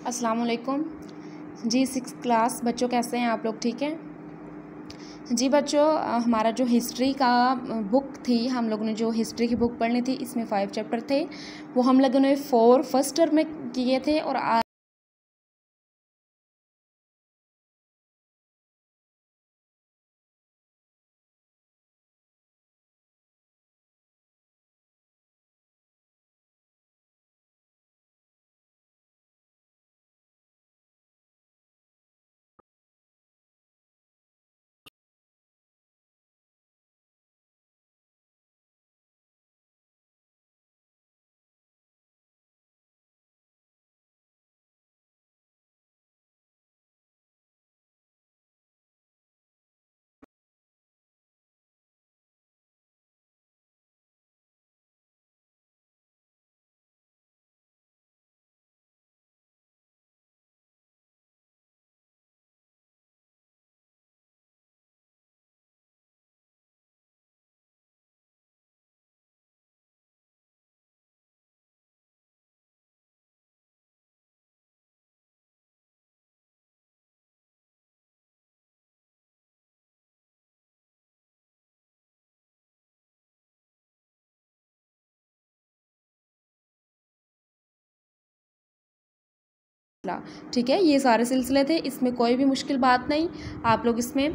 अस्सलाम वालेकुम जी। 6th class बच्चों कैसे हैं आप लोग? ठीक हैं जी बच्चों। हमारा जो हिस्ट्री का बुक थी, हम लोगों ने जो हिस्ट्री की बुक पढ़नी थी, इसमें 5 चैप्टर थे। वो हम लोगों ने 4 फर्स्ट टर्म में किए थे और ठीक है, ये सारे सिलसिले थे। इसमें कोई भी मुश्किल बात नहीं, आप लोग इसमें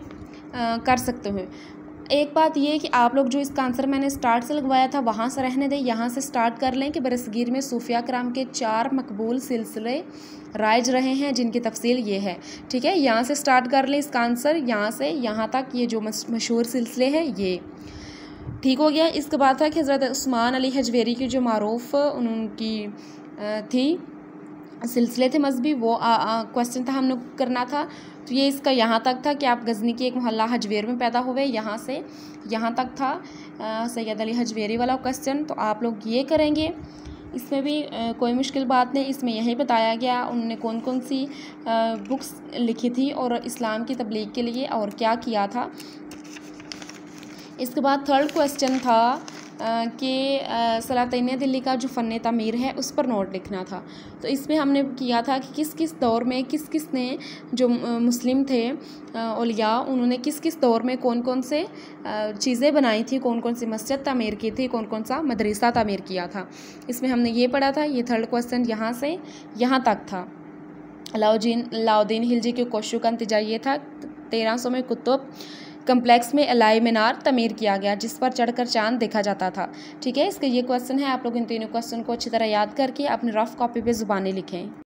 कर सकते हो। एक बात ये कि आप लोग जो इसका आंसर मैंने स्टार्ट से लगवाया था वहाँ से रहने दें, यहाँ से स्टार्ट कर लें कि बरसगीर में सूफिया कराम के 4 मकबूल सिलसिले राइज रहे हैं, जिनकी तफसील ये है। ठीक है, यहाँ से स्टार्ट कर लें इसका आंसर, यहाँ से यहाँ तक ये जो मशहूर सिलसिले हैं ये ठीक हो गया। इसके बाद था कि हज़रत उस्मान अली हजवेरी की जो मारूफ उनकी थी सिलसिले थे मजहबी, वो क्वेश्चन था हम लोग करना था। तो ये इसका यहाँ तक था कि आप गज़नी के एक मोहल्ला हजवेर में पैदा हुए, यहाँ से यहाँ तक था सैयद अली हजवेरी वाला क्वेश्चन। तो आप लोग ये करेंगे, इसमें भी कोई मुश्किल बात नहीं। इसमें यही बताया गया उन्होंने कौन कौन सी बुक्स लिखी थी और इस्लाम की तबलीग के लिए और क्या किया था। इसके बाद थर्ड क्वेश्चन था कि सलातन दिल्ली का जो फ़न तामीर है उस पर नोट लिखना था। तो इसमें हमने किया था कि किस किस दौर में किस किस ने जो मुस्लिम थे औलिया, उन्होंने किस किस दौर में कौन कौन से चीज़ें बनाई थी, कौन कौन सी मस्जिद तामीर की थी, कौन कौन सा मदरसा तामीर किया था। इसमें हमने ये पढ़ा था। ये थर्ड क्वेश्चन यहाँ से यहाँ तक था। अलाउद्दीन खिलजी के कोशों का नतीजा ये था 1300 में कुतुब कम्प्लेक्स में अलाई मीनार तमीर किया गया, जिस पर चढ़कर चांद देखा जाता था। ठीक है, इसका ये क्वेश्चन है। आप लोग इन तीनों क्वेश्चन को अच्छी तरह याद करके अपनी रफ कॉपी पे ज़ुबानी लिखें।